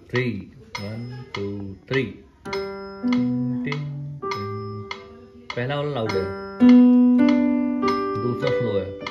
3 1 2 3। पहला वाला लाउड है, दूसरा स्लो है।